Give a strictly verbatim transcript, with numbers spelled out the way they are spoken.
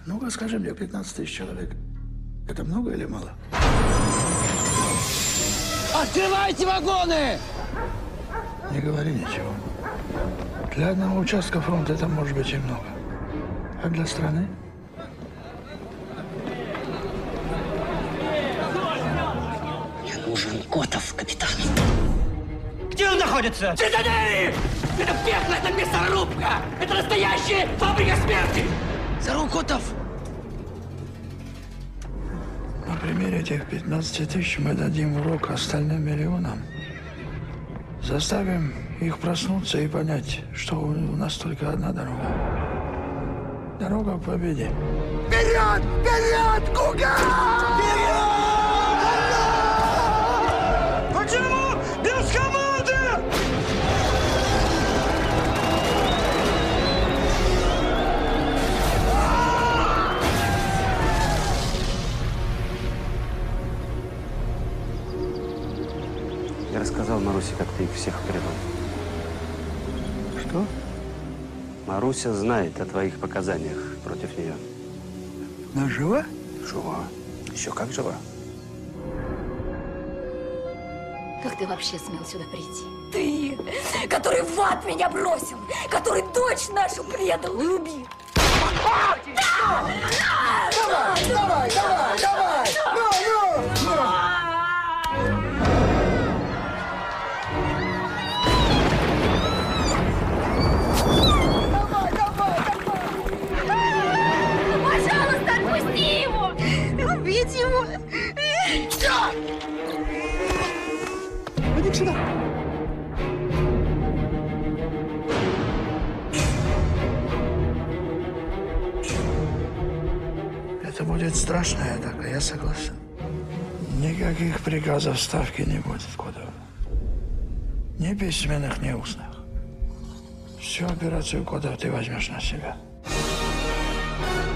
Ну-ка, скажи мне, пятнадцать тысяч человек. Это много или мало? Открывайте вагоны! Не говори ничего. Для одного участка фронта это может быть и много. А для страны? Мне нужен Котов, капитан. Где он находится? Цитадель! Это пекло, это мясорубка! Это настоящая фабрика смерти! Зару Котов! На примере этих пятнадцати тысяч мы дадим урок остальным миллионам. Заставим их проснуться и понять, что у нас только одна дорога. Дорога к победе. Вперед! Вперед! Куга! Почему без команды? Я рассказал Марусе, как ты их всех предал. Что? Маруся знает о твоих показаниях против нее. Она жива? Жива. Еще как жива. Как ты вообще смел сюда прийти? Ты, который в ад меня бросил, который дочь нашу предал и убил. Давай, давай, давай, давай! Ну, ну, ну! Пожалуйста, отпусти его! Убить его! Иди сюда. Это будет страшная атака, я согласен. Никаких приказов ставки не будет, Котов. Ни письменных, ни устных. Всю операцию Котов ты возьмешь на себя.